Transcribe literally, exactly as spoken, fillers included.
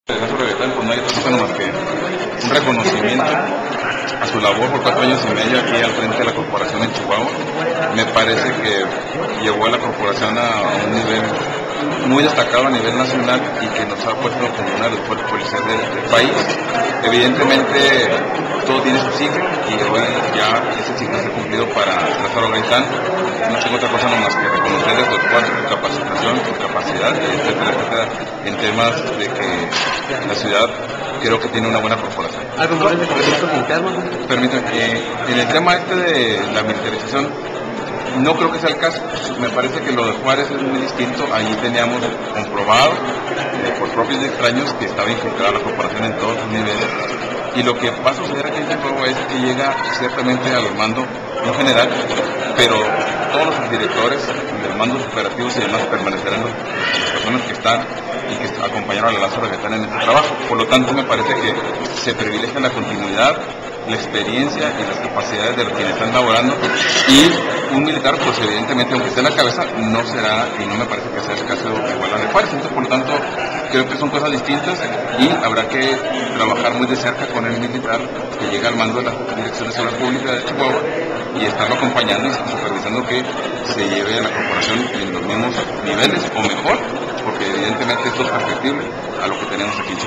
En el caso de Gaitán, pues no hay otra cosa más que un reconocimiento a su labor por cuatro años y medio aquí al frente de la corporación en Chihuahua. Me parece que llevó a la corporación a un nivel muy destacado a nivel nacional y que nos ha puesto como una de los fuerzas policiales del, del país. Evidentemente todo tiene su ciclo y hoy ya ese ciclo se ha cumplido para Lázaro Gaitán. No tengo otra cosa más que reconocerle su esfuerzo, su capacitación, su capacidad, etcétera, etcétera, en temas de que la ciudad creo que tiene una buena corporación. ¿Algo más de proyectos internos? Permítame, eh, en el tema este de la militarización, no creo que sea el caso. Me parece que lo de Juárez es muy distinto. Allí teníamos comprobado eh, por propios y extraños que estaba infiltrada la corporación en todos los niveles. Y lo que va a suceder aquí en Chihuahua es que llega ciertamente al mando, no general, pero todos los subdirectores, los mandos operativos y demás permanecerán las personas que están y que acompañaron a Lázaro Gaitán en este trabajo. Por lo tanto, me parece que se privilegia la continuidad, la experiencia y las capacidades de los quienes están laborando, y un militar, pues evidentemente, aunque esté en la cabeza, no será, y no me parece que sea el caso igual a de Juárez. Entonces, por lo tanto, creo que son cosas distintas y habrá que trabajar muy de cerca con el militar que llega al mando de la Dirección de Seguridad Pública de Chihuahua y estarlo acompañando y supervisando que se lleve a la corporación en los mismos niveles o mejor, porque evidentemente esto es perfectible a lo que tenemos aquí en Chihuahua.